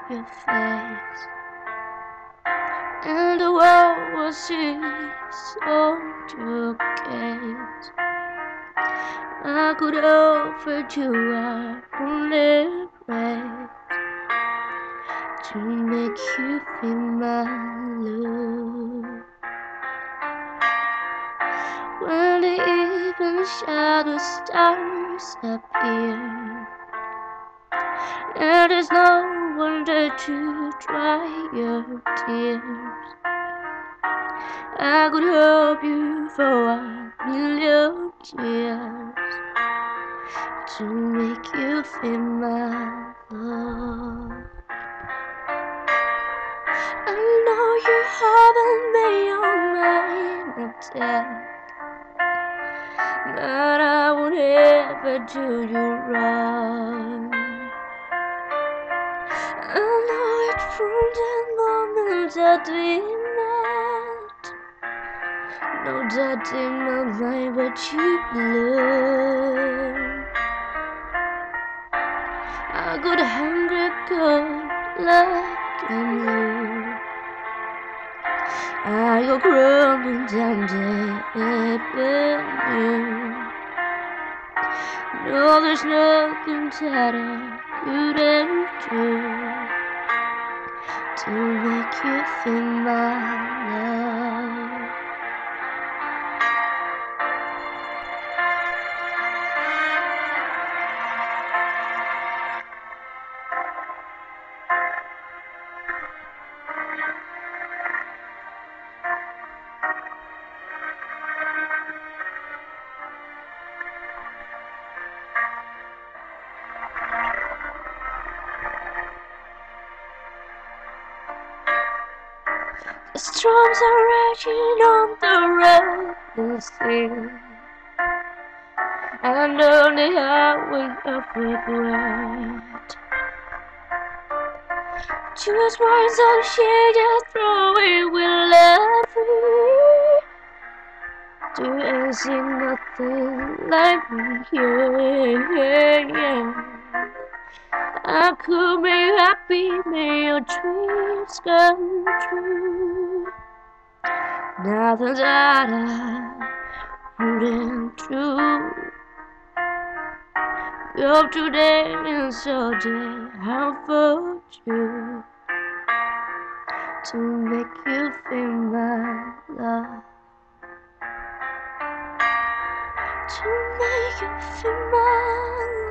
your face, and the world will cease on your gaze. I could offer you our only embrace to make you feel my love. When the even shadow stars appear, there is no one there to dry your tears. I could help you for 1,000,000 years to make you feel my love. I know you haven't made your mind up yet, but I won't ever do you wrong. I know it from the moment that we met. No doubt in my mind what you love. I got 100 good like you. I go crawling down the avenue. No, there's nothing that I couldn't do to make you feel my love. The storms are raging on the rolling sea, and on the highway of regret. Choose words of shade, just throw it with love free. Do you see nothing like me here? I could make you happy, make your dreams come true. Nothing that I wouldn't do. Go today and so day I'll for you to make you feel my love, to make you feel my love.